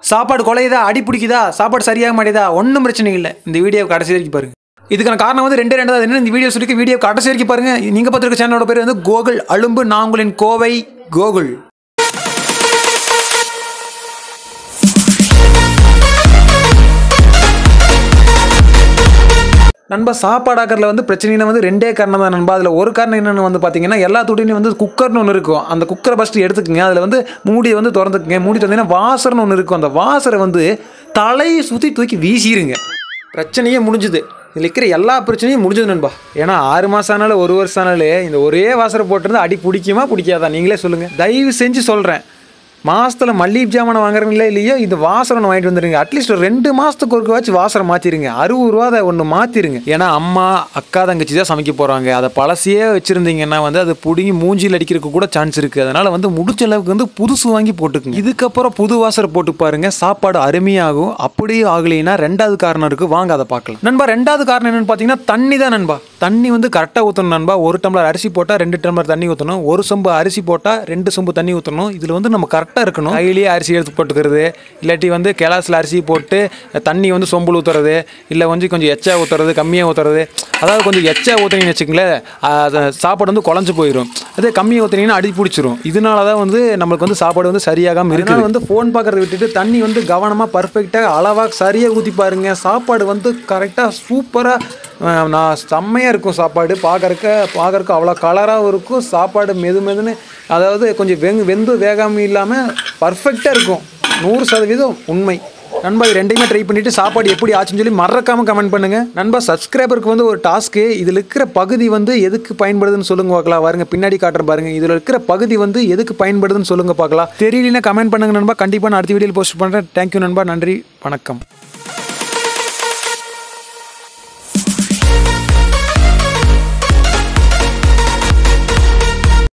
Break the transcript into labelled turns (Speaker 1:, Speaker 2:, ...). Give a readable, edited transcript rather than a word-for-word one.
Speaker 1: சாப்பாடு குலையுதா, அடி பிடிக்குதா, சாப்பாடு சரியாக மாட்டேதா, ஒன்றும் பிரச்சனை இல்லை. இந்த வீடியோ கடைசி வரைக்கும் பாருங்க. இதுக்கான காரணம் வந்து ரெண்டு தான். என்ன இந்த வீடியோ சொல்லி வீடியோ கடைசி வரைக்கும் பாருங்க. நீங்க பார்த்துருக்க சேனலோட பேர் வந்து கோகுல் அலும்பு. நான் உங்களின் கோவை கோகுல். நண்பா, சாப்பாடாக்கிறதுல வந்து பிரச்சனைனா வந்து ரெண்டே காரணம் தான் நண்பா. அதில் ஒரு காரணம் என்னென்னு வந்து பார்த்தீங்கன்னா, எல்லா துடையிலையும் வந்து குக்கர்னு ஒன்று இருக்கும். அந்த குக்கரை ஃபஸ்ட்டு எடுத்துக்கங்க. அதில் வந்து மூடியை வந்து திறந்துக்குங்க. மூடி திறந்தீங்கன்னா வாசர்னு ஒன்று இருக்கும். அந்த வாசரை வந்து தலையை சுற்றி தூக்கி வீசிடுங்க. பிரச்சனையே முடிஞ்சுது. இதில் இருக்கிற எல்லா பிரச்சனையும் முடிஞ்சது நண்பா. ஏன்னா 6 மாதம் ஆனாலும் 1 வருஷம் ஆனாலும் இந்த ஒரே வாசரை போட்டிருந்தா அடி பிடிக்குமா பிடிக்காதா நீங்களே சொல்லுங்கள். தயவு செஞ்சு சொல்கிறேன், மாதத்தில் மல்லிகை ஜாமான் வாங்குறீங்களே இல்லையோ இந்த வாசரம் வாங்கிட்டு வந்துடுங்க. அட்லீஸ்ட் ஒரு 2 மாதத்துக்கு ஒருக்க வச்சு வாசரம் மாற்றிடுங்க. 60 ரூபா அதை ஒன்று மாற்றிடுங்க. ஏன்னா அம்மா அக்கா தங்கச்சி தான் சமைக்க போகிறாங்க. அதை பழசையே வச்சுருந்தீங்கன்னா வந்து அது பிடிங்கி மூஞ்சியில் அடிக்கிறதுக்கு கூட சான்ஸ் இருக்குது. அதனால் வந்து முடிஞ்ச அளவுக்கு வந்து புதுசு வாங்கி போட்டுக்குங்க. இதுக்கப்புறம் புது வாசரை போட்டு பாருங்கள், சாப்பாடு அருமையாகும். அப்படியே ஆகலைன்னா 2வது காரணம் இருக்குது, வாங்க அதை பார்க்கலாம் நண்பா. 2வது காரணம் என்னென்னு பார்த்தீங்கன்னா தண்ணி தான் நண்பா. தண்ணி வந்து கரெக்டாக ஊற்றணும் நண்பா. 1 டம்ளர் அரிசி போட்டால் 2 டம்ளர் தண்ணி ஊற்றணும். 1 சொம்பு அரிசி போட்டால் 2 சொம்பு தண்ணி ஊற்றணும். இதில் வந்து நம்ம கரெக்டாக இருக்கணும். கையிலேயே அரிசி எடுத்து போட்டுக்கிறது, இல்லாட்டி வந்து கிளாஸில் அரிசி போட்டு தண்ணி வந்து சொம்புல ஊற்றுறது, இல்லை வந்து கொஞ்சம் எச்சா ஊற்றுறது, கம்மியாக ஊற்றுறது. அதாவது கொஞ்சம் எச்சா ஊற்றுனீங்கன்னு வச்சுக்கங்களேன், சாப்பாடு வந்து குழஞ்சு போயிடும். அதே கம்மியாக ஊற்றுனீங்கன்னா அடி பிடிச்சிரும். இதனால தான் வந்து நம்மளுக்கு வந்து சாப்பாடு வந்து சரியாகாமல் இருக்குது. வந்து ஃபோன் பார்க்குறத விட்டுட்டு தண்ணி வந்து கவனமாக பர்ஃபெக்டாக அளவாக சரியாக ஊற்றி பாருங்கள். சாப்பாடு வந்து கரெக்டாக சூப்பராக நான் செம்மையாக இருக்கும். சாப்பாடு பார்க்குறக்கு அவ்வளோ கலராகவும் இருக்கும். சாப்பாடு மெதுன்னு, அதாவது கொஞ்சம் வெந்து வேகாமல் இல்லாமல் பர்ஃபெக்டாக இருக்கும். 100% உண்மை நண்பா. இது ரெண்டையுமே ட்ரை பண்ணிவிட்டு சாப்பாடு எப்படி ஆச்சுன்னு சொல்லி மறக்காமல் கமெண்ட் பண்ணுங்கள் நண்பா. சப்ஸ்கிரைபருக்கு வந்து ஒரு டாஸ்க்கு, இதில் இருக்கிற பகுதி வந்து எதுக்கு பயன்படுதுன்னு சொல்லுங்க பார்க்கலாம். பாருங்க, பின்னாடி காட்டுற பாருங்க. இதில் இருக்கிற பகுதி வந்து எதுக்கு பயன்படுதுன்னு சொல்லுங்க பார்க்கலாம். தெரியலன்னா கமெண்ட் பண்ணுங்க நண்பா. கண்டிப்பாக நான் அடுத்த வீடியோவில் போஸ்ட் பண்ணுறேன். தேங்க்யூ நண்பா. நன்றி, வணக்கம்.